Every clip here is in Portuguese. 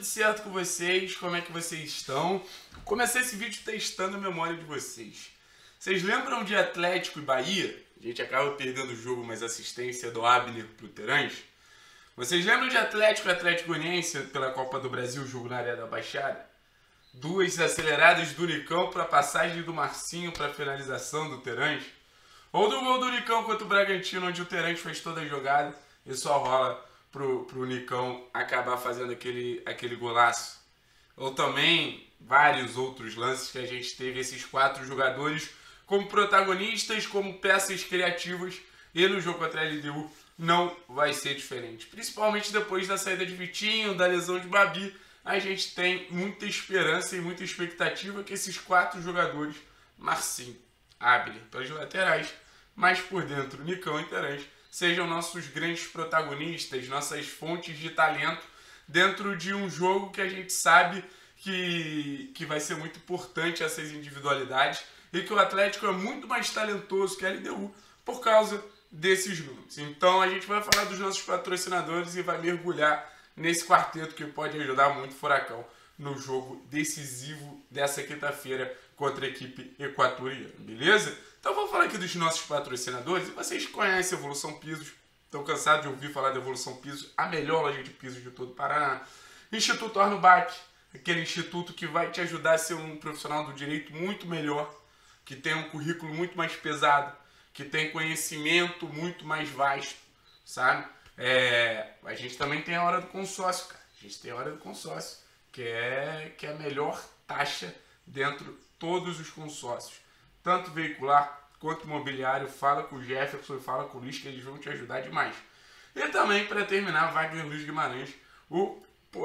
tudo certo com vocês? Como é que vocês estão? Comecei esse vídeo testando a memória de vocês. Vocês lembram de Atlético e Bahia? A gente acaba perdendo o jogo, mas assistência do Abner pro Terãs. Vocês lembram de Atlético e Atlético Goianiense pela Copa do Brasil, jogo na Arena da Baixada? Duas aceleradas do Nicão para a passagem do Marcinho para a finalização do Terãs? Ou do gol do Nicão contra o Bragantino, onde o Terãs fez toda a jogada e só rola pro Nicão acabar fazendo aquele golaço. Ou também vários outros lances que a gente teve, esses quatro jogadores como protagonistas, como peças criativas, e no jogo contra a LDU não vai ser diferente. Principalmente depois da saída de Vitinho, da lesão de Babi, a gente tem muita esperança e muita expectativa que esses quatro jogadores, Marcinho, Abner pelas laterais, mas por dentro Nicão e Terãs, sejam nossos grandes protagonistas, nossas fontes de talento dentro de um jogo que a gente sabe que vai ser muito importante essas individualidades e que o Atlético é muito mais talentoso que a LDU por causa desses nomes. Então a gente vai falar dos nossos patrocinadores e vai mergulhar nesse quarteto que pode ajudar muito o Furacão no jogo decisivo dessa quinta-feira contra a equipe equatoriana, beleza? Então vamos falar aqui dos nossos patrocinadores. E vocês conhecem a Evolução Pisos, estão cansados de ouvir falar da Evolução Pisos, a melhor loja de pisos de todo o Paraná. Instituto Arnobac, aquele instituto que vai te ajudar a ser um profissional do direito muito melhor, que tem um currículo muito mais pesado, que tem conhecimento muito mais vasto, sabe? A gente também tem a hora do consórcio, cara. A gente tem a hora do consórcio, que é a melhor taxa dentro de todos os consórcios. Tanto veicular quanto imobiliário. Fala com o Jefferson e fala com o Luiz, que eles vão te ajudar demais. E também, para terminar, Wagner Luiz Guimarães, o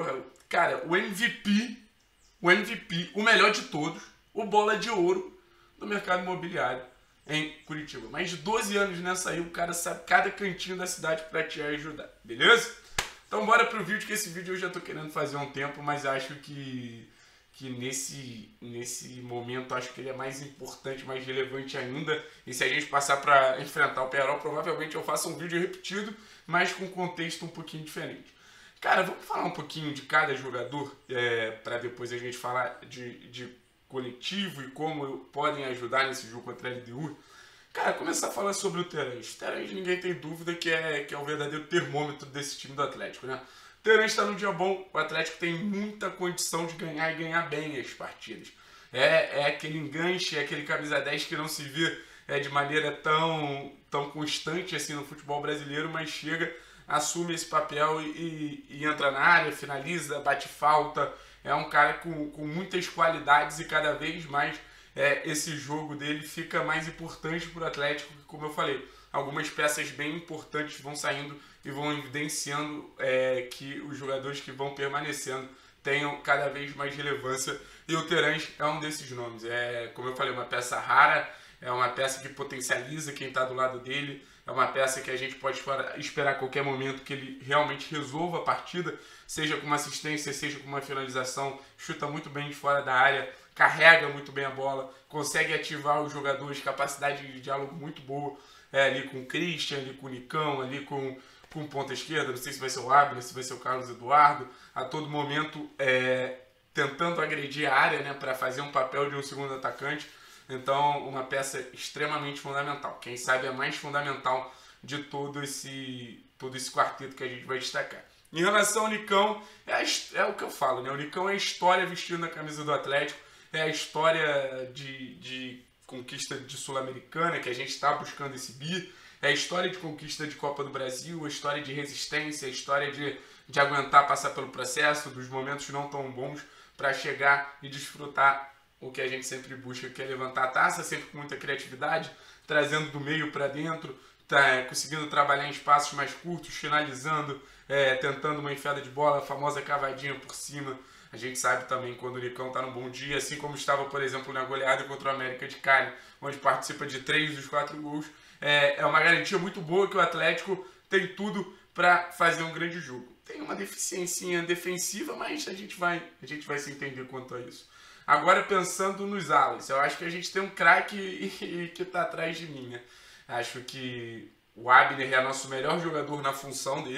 MVP, o melhor de todos, o bola de ouro do mercado imobiliário em Curitiba. Mais de 12 anos nessa aí, o cara sabe cada cantinho da cidade para te ajudar, beleza? Então bora pro vídeo, que esse vídeo eu já tô querendo fazer há um tempo, mas acho que nesse momento acho que ele é mais importante, mais relevante ainda. E se a gente passar para enfrentar o Pearol, provavelmente eu faça um vídeo repetido, mas com contexto um pouquinho diferente. Cara, vamos falar um pouquinho de cada jogador, para depois a gente falar de coletivo e como podem ajudar nesse jogo contra a LDU. Cara, começar a falar sobre o Terãs. Terãs, ninguém tem dúvida que é o verdadeiro termômetro desse time do Atlético, né? O Terãs está no dia bom, o Atlético tem muita condição de ganhar e ganhar bem as partidas. É aquele enganche, é aquele camisa 10 que não se vê de maneira tão constante assim no futebol brasileiro, mas chega, assume esse papel e entra na área, finaliza, bate falta. É um cara com muitas qualidades e cada vez mais esse jogo dele fica mais importante para o Atlético, como eu falei. Algumas peças bem importantes vão saindo e vão evidenciando que os jogadores que vão permanecendo tenham cada vez mais relevância. E o Terãs é um desses nomes. Como eu falei, uma peça rara, é uma peça que potencializa quem está do lado dele, é uma peça que a gente pode esperar a qualquer momento que ele realmente resolva a partida, seja com uma assistência, seja com uma finalização, chuta muito bem de fora da área, carrega muito bem a bola, consegue ativar os jogadores, capacidade de diálogo muito boa, ali com o Christian, ali com o Nicão, ali com ponta esquerda, não sei se vai ser o Abner, se vai ser o Carlos Eduardo, a todo momento tentando agredir a área, né, para fazer um papel de um segundo atacante. Então, uma peça extremamente fundamental. Quem sabe é a mais fundamental de todo esse quarteto que a gente vai destacar. Em relação ao Nicão, é o que eu falo, né? O Nicão é a história vestindo a camisa do Atlético, é a história de conquista de Sul-Americana, que a gente está buscando esse bi, é a história de conquista de Copa do Brasil, a história de resistência, a história de aguentar passar pelo processo, dos momentos não tão bons, para chegar e desfrutar o que a gente sempre busca, que é levantar a taça, sempre com muita criatividade, trazendo do meio para dentro, conseguindo trabalhar em espaços mais curtos, finalizando, tentando uma enfiada de bola, a famosa cavadinha por cima. A gente sabe também quando o Nicão está num bom dia, assim como estava, por exemplo, na goleada contra o América de Cali, onde participa de 3 dos 4 gols. É uma garantia muito boa que o Atlético tem tudo para fazer um grande jogo. Tem uma deficiência defensiva, mas a gente vai se entender quanto a isso. Agora, pensando nos alas, eu acho que a gente tem um craque que está atrás de mim, né? Acho que o Abner é nosso melhor jogador na função dele.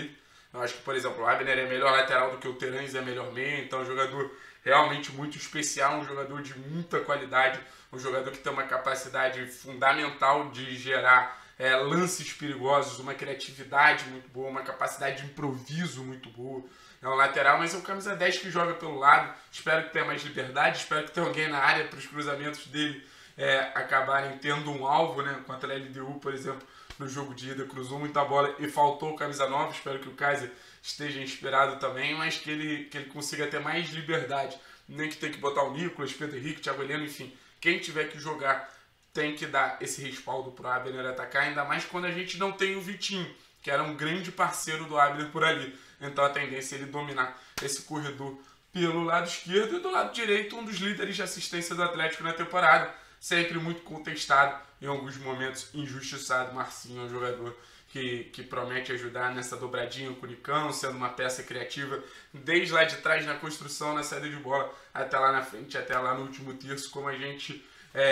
Eu acho que, por exemplo, o Abner é melhor lateral do que o Terãs é melhor meia, então é um jogador realmente muito especial, um jogador de muita qualidade, um jogador que tem uma capacidade fundamental de gerar lances perigosos, uma criatividade muito boa, uma capacidade de improviso muito boa. É um lateral, mas é um camisa 10 que joga pelo lado. Espero que tenha mais liberdade, espero que tenha alguém na área para os cruzamentos dele acabarem tendo um alvo, né? Contra a LDU, por exemplo, no jogo de ida, cruzou muita bola e faltou camisa 9. Espero que o Kaiser esteja inspirado também, mas que ele consiga ter mais liberdade. Nem que tem que botar o Nicolas, Pedro Henrique, Thiago Heleno, enfim. Quem tiver que jogar tem que dar esse respaldo para o Abner atacar, ainda mais quando a gente não tem o Vitinho, que era um grande parceiro do Abner por ali. Então a tendência é ele dominar esse corredor pelo lado esquerdo e do lado direito, um dos líderes de assistência do Atlético na temporada, sempre muito contestado, em alguns momentos injustiçado. Marcinho é um jogador que promete ajudar nessa dobradinha com o Nicão, sendo uma peça criativa desde lá de trás na construção, na saída de bola, até lá na frente, até lá no último terço, como a gente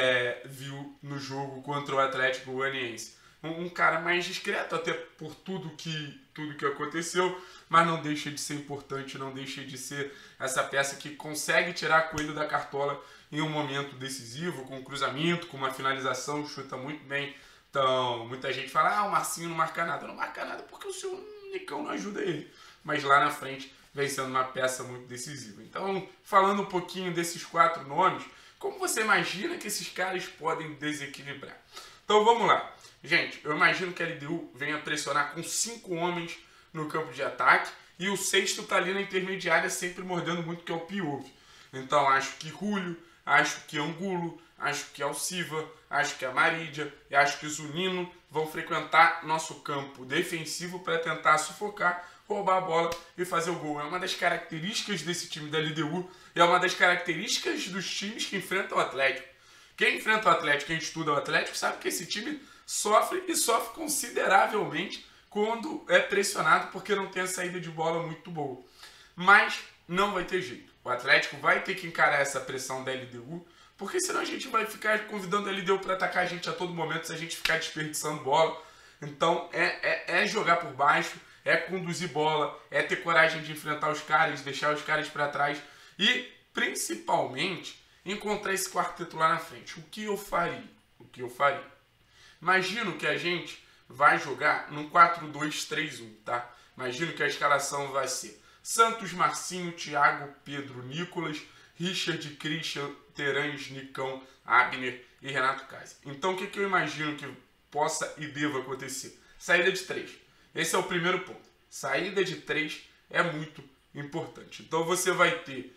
viu no jogo contra o Atlético Goianiense. Um cara mais discreto, até por tudo que aconteceu, mas não deixa de ser importante, não deixa de ser essa peça que consegue tirar coelho da cartola em um momento decisivo, com um cruzamento, com uma finalização, chuta muito bem. Então, muita gente fala, o Marcinho não marca nada. Não marca nada porque o seu Nicão não ajuda ele. Mas lá na frente vem sendo uma peça muito decisiva. Então, falando um pouquinho desses 4 nomes, como você imagina que esses caras podem desequilibrar? Então, vamos lá. Gente, eu imagino que a LDU venha pressionar com 5 homens no campo de ataque e o sexto tá ali na intermediária sempre mordendo muito, que é o Piove. Então, acho que Julio, acho que Angulo, acho que Alciva, acho que a Marídia e acho que o Zunino vão frequentar nosso campo defensivo para tentar sufocar, roubar a bola e fazer o gol. É uma das características desse time da LDU e é uma das características dos times que enfrentam o Atlético. Quem enfrenta o Atlético, quem estuda o Atlético, sabe que esse time sofre e sofre consideravelmente quando é pressionado porque não tem a saída de bola muito boa. Mas não vai ter jeito. O Atlético vai ter que encarar essa pressão da LDU, porque senão a gente vai ficar convidando a LDU para atacar a gente a todo momento se a gente ficar desperdiçando bola. Então é jogar por baixo, é conduzir bola, é ter coragem de enfrentar os caras, deixar os caras para trás e principalmente encontrar esse quarteto lá na frente. O que eu faria? Imagino que a gente vai jogar num 4-2-3-1, tá? Imagino que a escalação vai ser Santos, Marcinho, Thiago, Pedro, Nicolas, Richard, Christian, Terãs, Nicão, Abner e Renato Kaiser. Então o que eu imagino que possa e deva acontecer? Saída de 3. Esse é o primeiro ponto. Saída de 3 é muito importante. Então você vai ter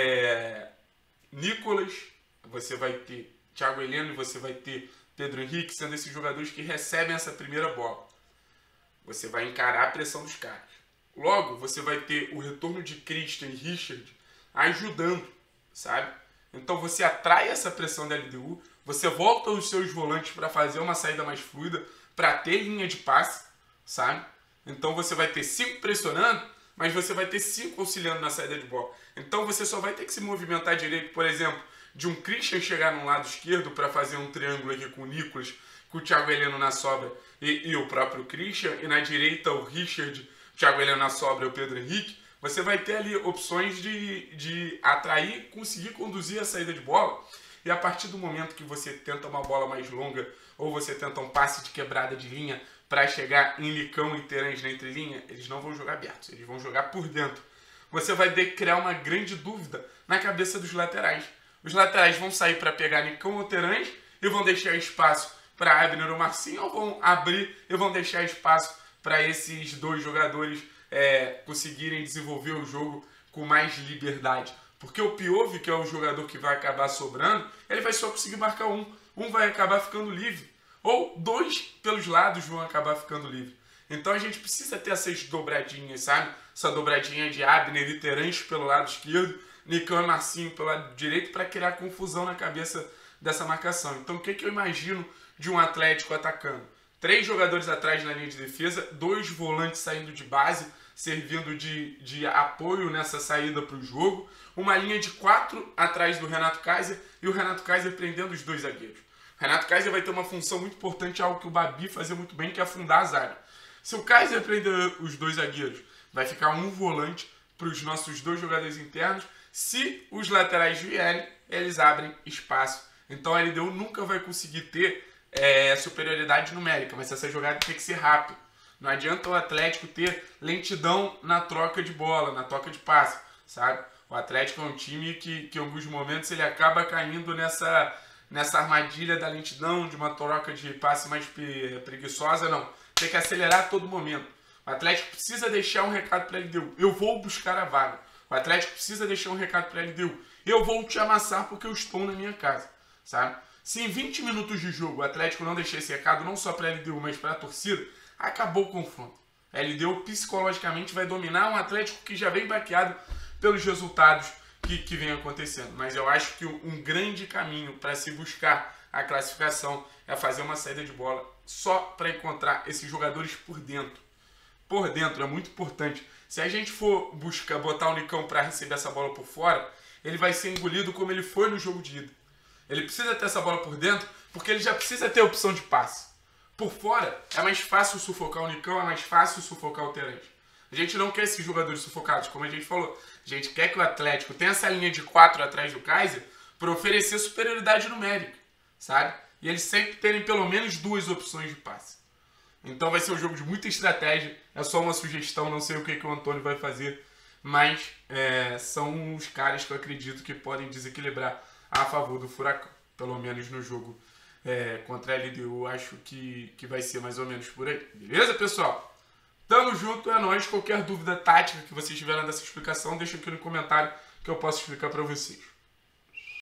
Nicolas, você vai ter Thiago Heleno e você vai ter Pedro Henrique, sendo esses jogadores que recebem essa primeira bola. Você vai encarar a pressão dos caras. Logo, você vai ter o retorno de Christian e Richard ajudando, sabe? Então você atrai essa pressão da LDU, você volta os seus volantes para fazer uma saída mais fluida, para ter linha de passe, sabe? Então você vai ter 5 pressionando, mas você vai ter 5 auxiliando na saída de bola. Então você só vai ter que se movimentar direito, por exemplo, de um Christian chegar no lado esquerdo para fazer um triângulo aqui com o Nicolas, com o Thiago Heleno na sobra e o próprio Christian, e na direita o Richard, o Thiago Heleno na sobra e o Pedro Henrique. Você vai ter ali opções de atrair, conseguir conduzir a saída de bola. E a partir do momento que você tenta uma bola mais longa ou você tenta um passe de quebrada de linha para chegar em Nicão e Terãs na entrelinha, eles não vão jogar abertos, eles vão jogar por dentro. Você vai criar uma grande dúvida na cabeça dos laterais. Os laterais vão sair para pegar Nicão ou Terãs e vão deixar espaço para Abner ou Marcinho, ou vão abrir e vão deixar espaço para esses 2 jogadores conseguirem desenvolver o jogo com mais liberdade. Porque o Piove, que é o jogador que vai acabar sobrando, ele vai só conseguir marcar um. Um vai acabar ficando livre. Ou 2 pelos lados vão acabar ficando livre. Então a gente precisa ter essas dobradinhas, sabe? Essa dobradinha de Abner e Terãs pelo lado esquerdo, Nicão e Marcinho pelo lado direito, para criar confusão na cabeça dessa marcação. Então o que eu imagino de um Atlético atacando? 3 jogadores atrás na linha de defesa, 2 volantes saindo de base, servindo de apoio nessa saída para o jogo, uma linha de 4 atrás do Renato Kaiser e o Renato Kaiser prendendo os 2 zagueiros. O Renato Kaiser vai ter uma função muito importante, algo que o Babi fazia muito bem, que é afundar a zaga. Se o Kaiser prender os 2 zagueiros, Vai ficar um volante para os nossos 2 jogadores internos. Se os laterais vierem, eles abrem espaço. Então a LDU nunca vai conseguir ter superioridade numérica, mas essa jogada tem que ser rápida. Não adianta o Atlético ter lentidão na troca de bola, na troca de passe, sabe? O Atlético é um time que em alguns momentos ele acaba caindo nessa armadilha da lentidão, de uma troca de passe mais preguiçosa, não. Tem que acelerar a todo momento. O Atlético precisa deixar um recado para a LDU. Eu vou buscar a vaga. O Atlético precisa deixar um recado para a LDU. Eu vou te amassar porque eu estou na minha casa, sabe? Se em 20 minutos de jogo o Atlético não deixar esse recado, não só para a LDU, mas para a torcida, acabou o confronto. A LDU psicologicamente vai dominar um Atlético que já vem baqueado pelos resultados que vem acontecendo. Mas eu acho que um grande caminho para se buscar a classificação é fazer uma saída de bola só para encontrar esses jogadores por dentro. Por dentro é muito importante. Se a gente for botar o Nicão para receber essa bola por fora, ele vai ser engolido como ele foi no jogo de ida. Ele precisa ter essa bola por dentro porque ele já precisa ter opção de passe. Por fora é mais fácil sufocar o Nicão, é mais fácil sufocar o Terence. A gente não quer esses jogadores sufocados, como a gente falou. A gente quer que o Atlético tenha essa linha de 4 atrás do Kaiser para oferecer superioridade numérica, sabe? E eles sempre terem pelo menos 2 opções de passe. Então vai ser um jogo de muita estratégia. É só uma sugestão, não sei o que o Antônio vai fazer. Mas são os caras que eu acredito que podem desequilibrar a favor do Furacão. Pelo menos no jogo contra a LDU, acho que vai ser mais ou menos por aí. Beleza, pessoal? Tamo junto, é nóis. Qualquer dúvida tática que vocês tiverem dessa explicação, deixa aqui no comentário que eu posso explicar para vocês.